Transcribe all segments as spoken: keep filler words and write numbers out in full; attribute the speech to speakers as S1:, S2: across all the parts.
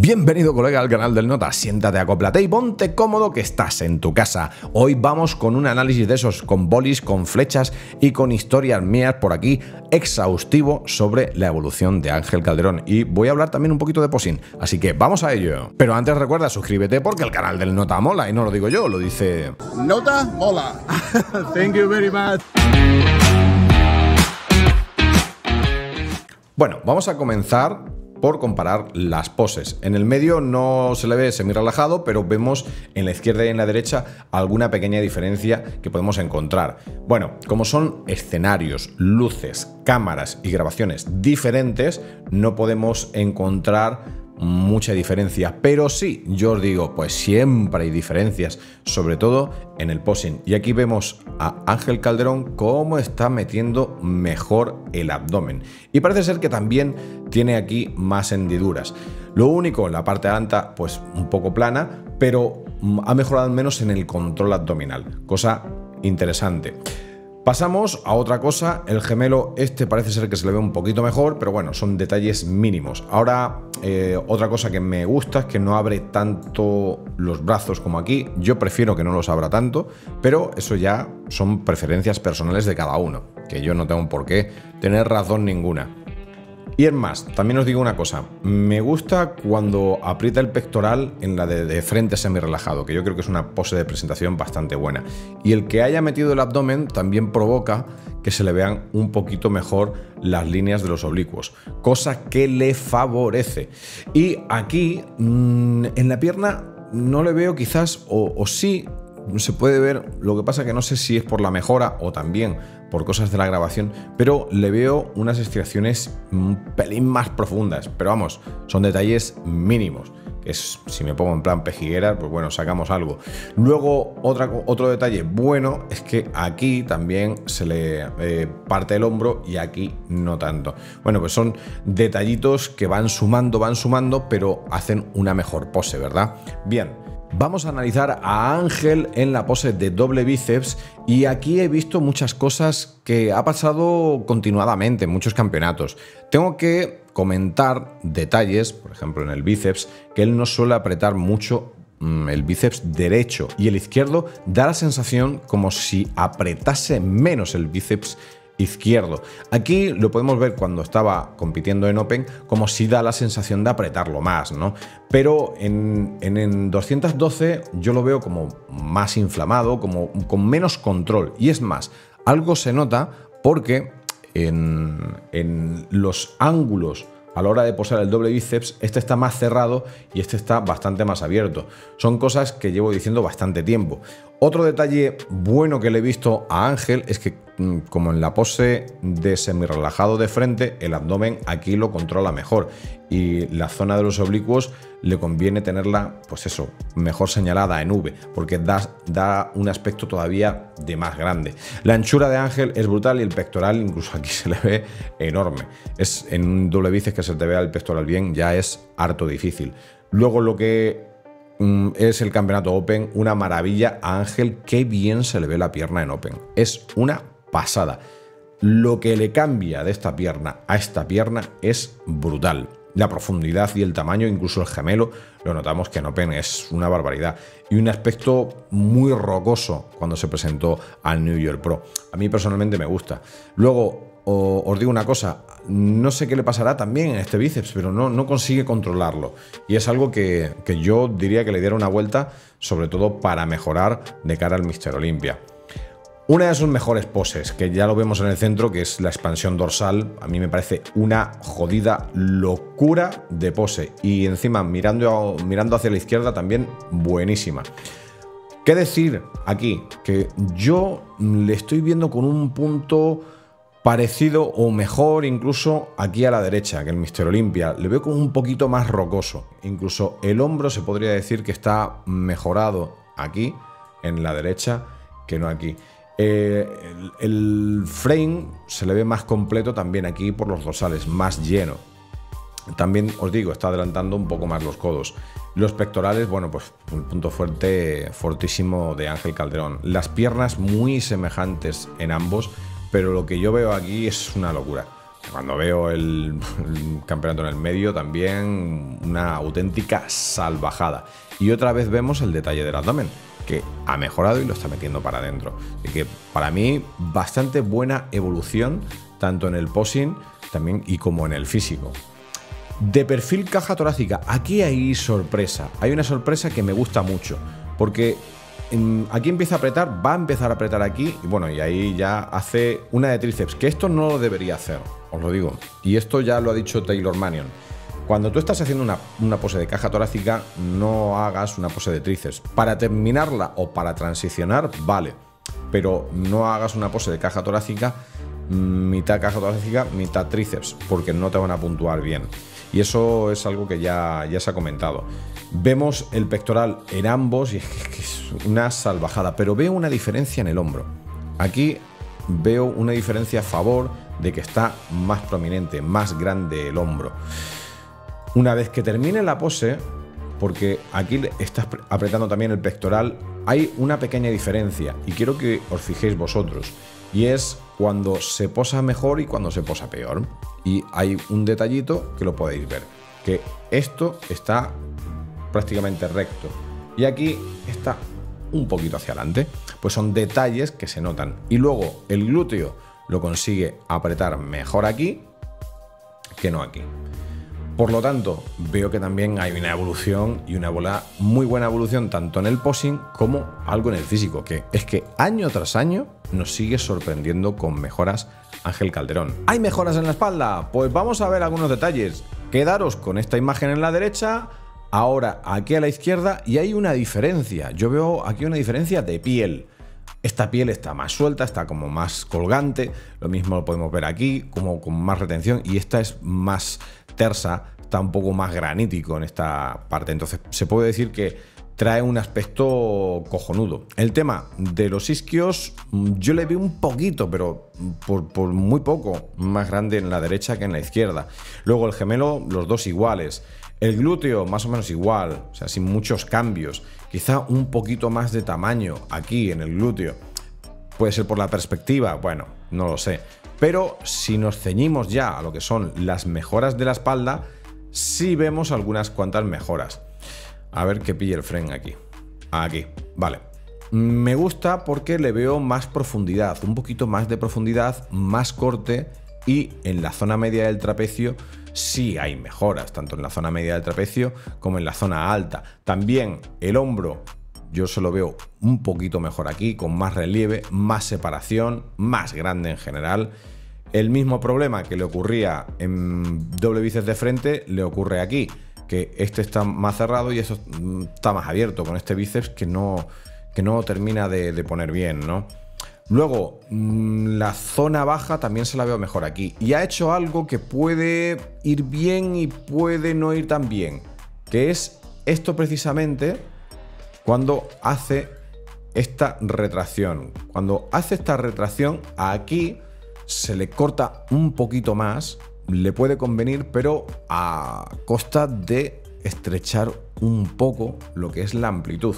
S1: Bienvenido, colega, al canal del Nota. Siéntate, acóplate y ponte cómodo que estás en tu casa. Hoy vamos con un análisis de esos, con bolis, con flechas y con historias mías por aquí, exhaustivo sobre la evolución de Ángel Calderón. Y voy a hablar también un poquito de posing, así que vamos a ello. Pero antes recuerda, suscríbete porque el canal del Nota mola, y no lo digo yo, lo dice...
S2: Nota mola. Thank you very much.
S1: Bueno, vamos a comenzar por comparar las poses. En el medio no se le ve semi relajado, pero vemos en la izquierda y en la derecha alguna pequeña diferencia que podemos encontrar. Bueno, como son escenarios, luces, cámaras y grabaciones diferentes, no podemos encontrar mucha diferencia, pero sí, yo os digo, pues siempre hay diferencias, sobre todo en el posing. Y aquí vemos a Ángel Calderón cómo está metiendo mejor el abdomen. Y parece ser que también tiene aquí más hendiduras. Lo único, la parte alta, pues un poco plana, pero ha mejorado al menos en el control abdominal, cosa interesante. Pasamos a otra cosa, el gemelo este parece ser que se le ve un poquito mejor, pero bueno, son detalles mínimos. Ahora, eh, otra cosa que me gusta es que no abre tanto los brazos como aquí. Yo prefiero que no los abra tanto, pero eso ya son preferencias personales de cada uno, que yo no tengo por qué tener razón ninguna. Y es más, también os digo una cosa, me gusta cuando aprieta el pectoral en la de, de frente semi relajado, que yo creo que es una pose de presentación bastante buena. Y el que haya metido el abdomen también provoca que se le vean un poquito mejor las líneas de los oblicuos, cosa que le favorece. Y aquí, mmm, en la pierna, no le veo quizás, o, o sí, se puede ver, lo que pasa que no sé si es por la mejora o también por cosas de la grabación, pero le veo unas estriaciones un pelín más profundas, pero vamos, son detalles mínimos, que es, si me pongo en plan pejiguera, pues bueno, sacamos algo. Luego, otra, otro detalle bueno es que aquí también se le eh, parte el hombro y aquí no tanto. Bueno, pues son detallitos que van sumando, van sumando, pero hacen una mejor pose, ¿verdad? Bien. Vamos a analizar a Ángel en la pose de doble bíceps y aquí he visto muchas cosas que ha pasado continuadamente en muchos campeonatos. Tengo que comentar detalles, por ejemplo en el bíceps, que él no suele apretar mucho el bíceps derecho y el izquierdo da la sensación como si apretase menos el bíceps izquierdo. Aquí lo podemos ver cuando estaba compitiendo en Open, como si da la sensación de apretarlo más, ¿no? Pero en, en, en doscientos doce yo lo veo como más inflamado, como con menos control. Y es más, algo se nota porque en, en los ángulos a la hora de posar el doble bíceps, este está más cerrado y este está bastante más abierto. Son cosas que llevo diciendo bastante tiempo. Otro detalle bueno que le he visto a Ángel es que, como en la pose de semi relajado de frente, el abdomen aquí lo controla mejor y la zona de los oblicuos le conviene tenerla, pues eso, mejor señalada en V, porque da, da un aspecto todavía de más grande. La anchura de Ángel es brutal y el pectoral incluso aquí se le ve enorme. Es en un doble bíceps que se te vea el pectoral bien ya es harto difícil. Luego lo que es el campeonato Open, una maravilla a Ángel, qué bien se le ve la pierna en Open, es una pasada. Lo que le cambia de esta pierna a esta pierna es brutal. La profundidad y el tamaño, incluso el gemelo, lo notamos que en Open es una barbaridad. Y un aspecto muy rocoso cuando se presentó al New York Pro. A mí personalmente me gusta. Luego, os digo una cosa, no sé qué le pasará también en este bíceps, pero no, no consigue controlarlo. Y es algo que, que yo diría que le diera una vuelta, sobre todo para mejorar de cara al míster Olympia. Una de sus mejores poses, que ya lo vemos en el centro, que es la expansión dorsal, a mí me parece una jodida locura de pose. Y encima, mirando, mirando hacia la izquierda, también buenísima. ¿Qué decir aquí? Que yo le estoy viendo con un punto parecido o mejor incluso aquí a la derecha que el míster Olympia. Le veo como un poquito más rocoso. Incluso el hombro se podría decir que está mejorado aquí, en la derecha, que no aquí. Eh, el, el frame se le ve más completo también aquí por los dorsales, más lleno. También os digo, está adelantando un poco más los codos. Los pectorales, bueno, pues un punto fuerte, fortísimo de Ángel Calderón. Las piernas muy semejantes en ambos, pero lo que yo veo aquí es una locura. Cuando veo el, el campeonato en el medio, también una auténtica salvajada. Y otra vez vemos el detalle del abdomen, que ha mejorado y lo está metiendo para adentro. Así que para mí, bastante buena evolución, tanto en el posing también y como en el físico. De perfil caja torácica, aquí hay sorpresa. Hay una sorpresa que me gusta mucho, porque aquí empieza a apretar, va a empezar a apretar aquí, y bueno, y ahí ya hace una de tríceps, que esto no lo debería hacer, os lo digo. Y esto ya lo ha dicho Taylor Manion. Cuando tú estás haciendo una, una pose de caja torácica, no hagas una pose de tríceps. Para terminarla o para transicionar, vale, pero no hagas una pose de caja torácica, mitad caja torácica, mitad tríceps, porque no te van a puntuar bien. Y eso es algo que ya, ya se ha comentado. Vemos el pectoral en ambos y es que es una salvajada, pero veo una diferencia en el hombro. Aquí veo una diferencia a favor de que está más prominente, más grande el hombro. Una vez que termine la pose, porque aquí estás apretando también el pectoral, hay una pequeña diferencia y quiero que os fijéis vosotros, y es cuando se posa mejor y cuando se posa peor. Y hay un detallito que lo podéis ver, que esto está prácticamente recto y aquí está un poquito hacia adelante. Pues son detalles que se notan. Y luego el glúteo lo consigue apretar mejor aquí que no aquí. Por lo tanto, veo que también hay una evolución y una bola, muy buena evolución tanto en el posing como algo en el físico, que es que año tras año nos sigue sorprendiendo con mejoras Ángel Calderón. ¿Hay mejoras en la espalda? Pues vamos a ver algunos detalles. Quedaros con esta imagen en la derecha, ahora aquí a la izquierda, y hay una diferencia. Yo veo aquí una diferencia de piel. Esta piel está más suelta, está como más colgante, lo mismo lo podemos ver aquí, como con más retención, y esta es más tersa, está un poco más granítico en esta parte. Entonces se puede decir que trae un aspecto cojonudo. El tema de los isquios, yo le veo un poquito, pero por, por muy poco, más grande en la derecha que en la izquierda. Luego el gemelo, los dos iguales. El glúteo más o menos igual, o sea, sin muchos cambios. Quizá un poquito más de tamaño aquí en el glúteo. Puede ser por la perspectiva, bueno, no lo sé. Pero si nos ceñimos ya a lo que son las mejoras de la espalda, sí vemos algunas cuantas mejoras. A ver que pille el frame aquí. Aquí, vale. Me gusta porque le veo más profundidad, un poquito más de profundidad, más corte, y en la zona media del trapecio sí hay mejoras, tanto en la zona media del trapecio como en la zona alta. También el hombro yo se lo veo un poquito mejor aquí, con más relieve, más separación, más grande en general. El mismo problema que le ocurría en doble bíceps de frente le ocurre aquí, que este está más cerrado y eso está más abierto con este bíceps que no, que no termina de, de poner bien, ¿no? Luego, la zona baja también se la veo mejor aquí. Y ha hecho algo que puede ir bien y puede no ir tan bien, que es esto precisamente cuando hace esta retracción. Cuando hace esta retracción, aquí se le corta un poquito más, le puede convenir, pero a costa de estrechar un poco lo que es la amplitud.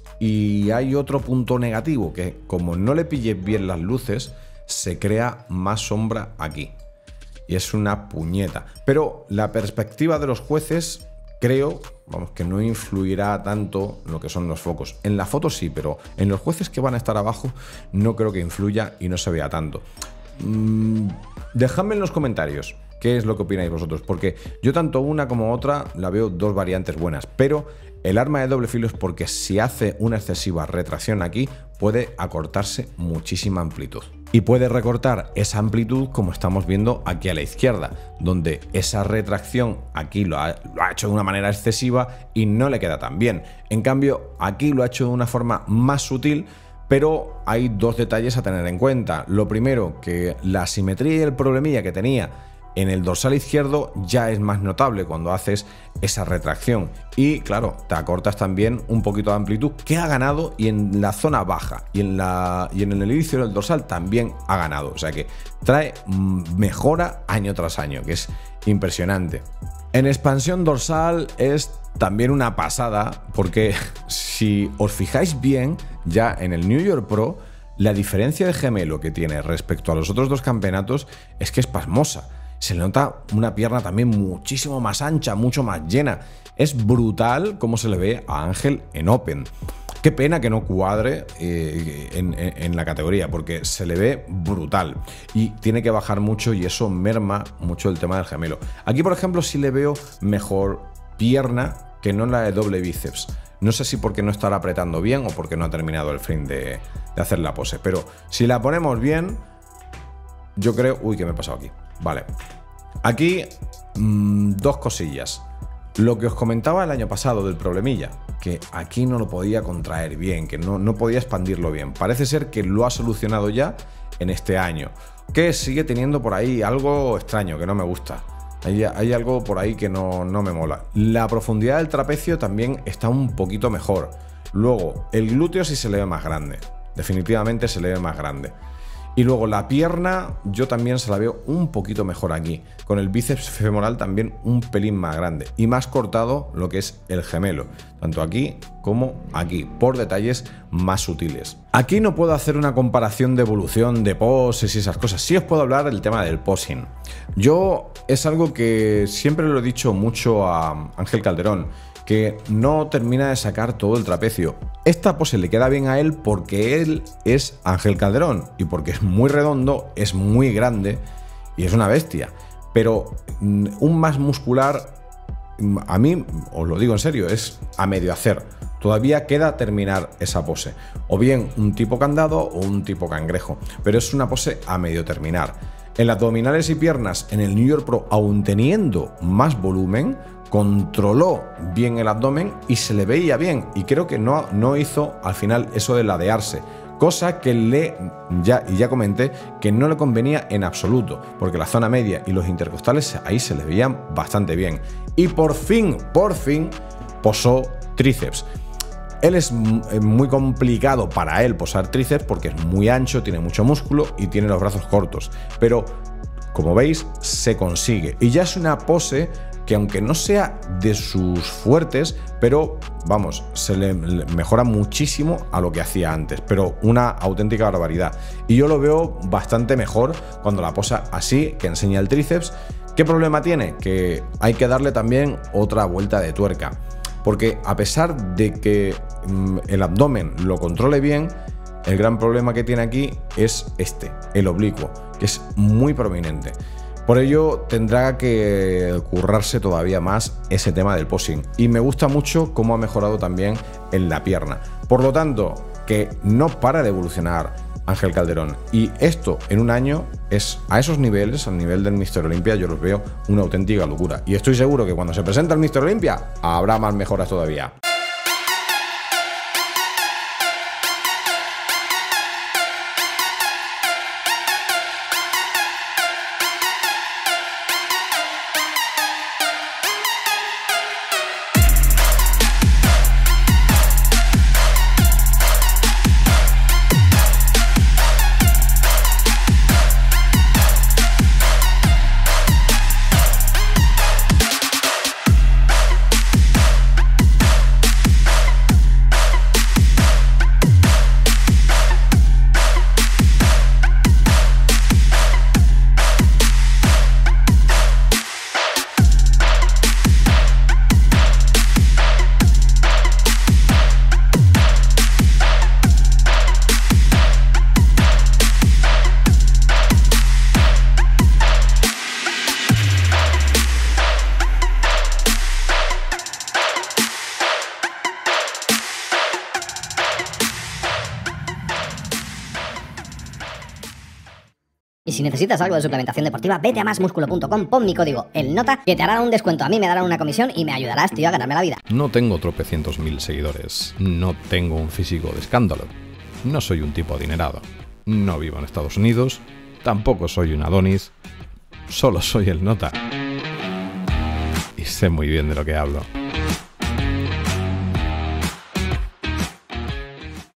S1: Y hay otro punto negativo, que como no le pilles bien las luces, se crea más sombra aquí. Y es una puñeta. Pero la perspectiva de los jueces, creo, vamos, que no influirá tanto en lo que son los focos. En la foto sí, pero en los jueces que van a estar abajo no creo que influya y no se vea tanto. Mm, dejadme en los comentarios qué es lo que opináis vosotros, porque yo tanto una como otra la veo dos variantes buenas, pero el arma de doble filo es porque si hace una excesiva retracción aquí, puede acortarse muchísima amplitud. Y puede recortar esa amplitud como estamos viendo aquí a la izquierda, donde esa retracción aquí lo ha, lo ha hecho de una manera excesiva y no le queda tan bien. En cambio, aquí lo ha hecho de una forma más sutil, pero hay dos detalles a tener en cuenta. Lo primero, que la simetría y el problemilla que tenía en el dorsal izquierdo ya es más notable cuando haces esa retracción. Y claro, te acortas también un poquito de amplitud que ha ganado, y en la zona baja y en, la, y en el inicio del dorsal también ha ganado. O sea que trae mejora año tras año, que es impresionante. En expansión dorsal es también una pasada, porque si os fijáis bien, ya en el New York Pro, la diferencia de gemelo que tiene respecto a los otros dos campeonatos es que es pasmosa. Se le nota una pierna también muchísimo más ancha, mucho más llena. Es brutal cómo se le ve a Ángel en Open. Qué pena que no cuadre eh, en, en, en la categoría, porque se le ve brutal y tiene que bajar mucho y eso merma mucho el tema del gemelo. Aquí, por ejemplo, sí le veo mejor pierna que no la de doble bíceps. No sé si porque no estará apretando bien o porque no ha terminado el frame de, de hacer la pose, pero si la ponemos bien, yo creo... Uy, ¿qué me he pasado aquí? Vale. Aquí, mmm, dos cosillas. Lo que os comentaba el año pasado del problemilla, que aquí no lo podía contraer bien, que no, no podía expandirlo bien. Parece ser que lo ha solucionado ya en este año, que sigue teniendo por ahí algo extraño que no me gusta. Hay, hay algo por ahí que no, no me mola. La profundidad del trapecio también está un poquito mejor. Luego, el glúteo sí se le ve más grande. Definitivamente se le ve más grande. Y luego la pierna yo también se la veo un poquito mejor aquí, con el bíceps femoral también un pelín más grande y más cortado lo que es el gemelo, tanto aquí como aquí, por detalles más sutiles. Aquí no puedo hacer una comparación de evolución de poses y esas cosas, sí os puedo hablar del tema del posing. Yo es algo que siempre lo he dicho mucho a Ángel Calderón, que no termina de sacar todo el trapecio. Esta pose le queda bien a él porque él es Ángel Calderón y porque es muy redondo, es muy grande y es una bestia. Pero un más muscular, a mí, os lo digo en serio, es a medio hacer. Todavía queda terminar esa pose. O bien un tipo candado o un tipo cangrejo. Pero es una pose a medio terminar. En abdominales y piernas, en el New York Pro, aún teniendo más volumen, controló bien el abdomen y se le veía bien, y creo que no, no hizo al final eso de ladearse, cosa que le, ya, y ya comenté, que no le convenía en absoluto, porque la zona media y los intercostales ahí se le veían bastante bien. Y por fin, por fin, posó tríceps. Él es muy complicado para él posar tríceps porque es muy ancho, tiene mucho músculo y tiene los brazos cortos, pero como veis se consigue, y ya es una pose que aunque no sea de sus fuertes, pero vamos, se le mejora muchísimo a lo que hacía antes, pero una auténtica barbaridad. Y yo lo veo bastante mejor cuando la posa así, que enseña el tríceps. ¿Qué problema tiene? Que hay que darle también otra vuelta de tuerca, porque a pesar de que mmm, el abdomen lo controle bien, el gran problema que tiene aquí es este, el oblicuo, que es muy prominente. Por ello tendrá que currarse todavía más ese tema del posing. Y me gusta mucho cómo ha mejorado también en la pierna. Por lo tanto, que no para de evolucionar Ángel Calderón. Y esto en un año es a esos niveles, al nivel del míster Olympia, yo los veo una auténtica locura. Y estoy seguro que cuando se presenta el míster Olympia habrá más mejoras todavía.
S3: Y si necesitas algo de suplementación deportiva, vete a más músculo punto com, pon mi código ELNOTA, que te harán un descuento. A mí me darán una comisión y me ayudarás, tío, a ganarme la vida.
S4: No tengo tropecientos mil seguidores, no tengo un físico de escándalo, no soy un tipo adinerado, no vivo en Estados Unidos, tampoco soy un Adonis, solo soy el Nota. Y sé muy bien de lo que hablo.